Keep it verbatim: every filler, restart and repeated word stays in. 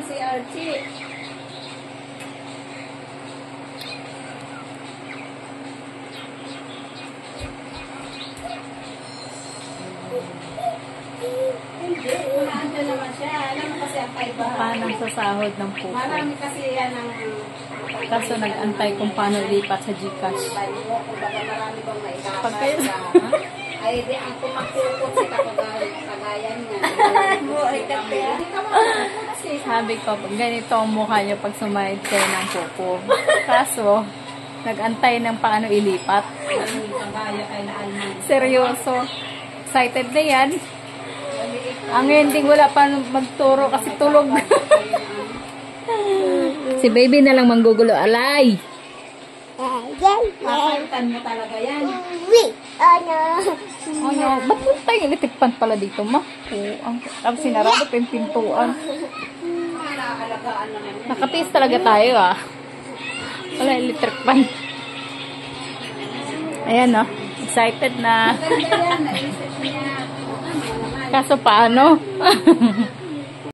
si Archie. Hindi, unahan dyan naman siya. Alam mo kasi ang kaibahan. Paano sa sahod ng pupo? Marami kasi yan ang... Kaso nag-antay kung paano lipat sa Gcash. Kumbaga marami bang maikasal Pag kayo... Ay, di, ang kumakupot sa kagayan niya. Buhay ka kaya. Sabi ko, pag ganito ang mukha niyo pag sumahid kayo ng pupo. Kaso, nag-antay ng paano ilipat. Seryoso. Excited na yan. Ang ending, wala pa magturo kasi tulog. Si baby na lang manggugulo. Alay! Papalitan mo talaga yan. Oh no, ba't yung tayo electric pan pala dito, ma? Oo, ang, ang sinarado pa yung pintuan. Alagaan naman yan. Nakatiis talaga tayo, ah. Wala electric pan. Ayan, no? Excited na. Maganda yan, naisip niya. Kaso paano?